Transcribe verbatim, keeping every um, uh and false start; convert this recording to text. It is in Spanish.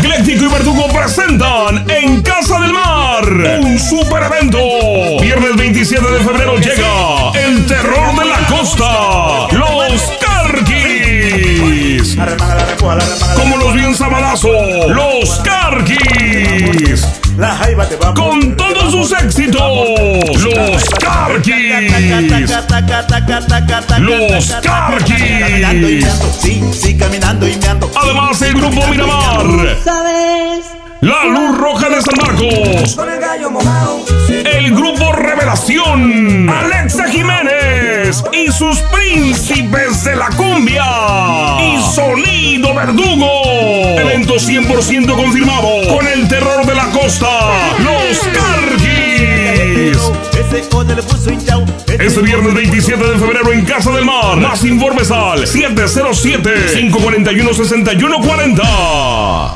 Ecléctico y Verdugo presentan En Casa del Mar, un super evento. Viernes veintisiete de febrero llega el terror de la costa, los Carquis. Como los bien sabadazo, los Carquis. Con todos sus éxitos, los Carquis. Los Carquis. Además, el grupo Miramar, la Luz Roja de San Marcos, el grupo Revelación, Alexa Jiménez y sus príncipes de la cumbia y Sonido Verdugo. Evento cien por ciento confirmado con el terror de la costa, los Carquis. Este viernes veintisiete de febrero en Casa del Mar. Más informes al siete cero siete, cinco cuatro uno, seis uno cuatro cero.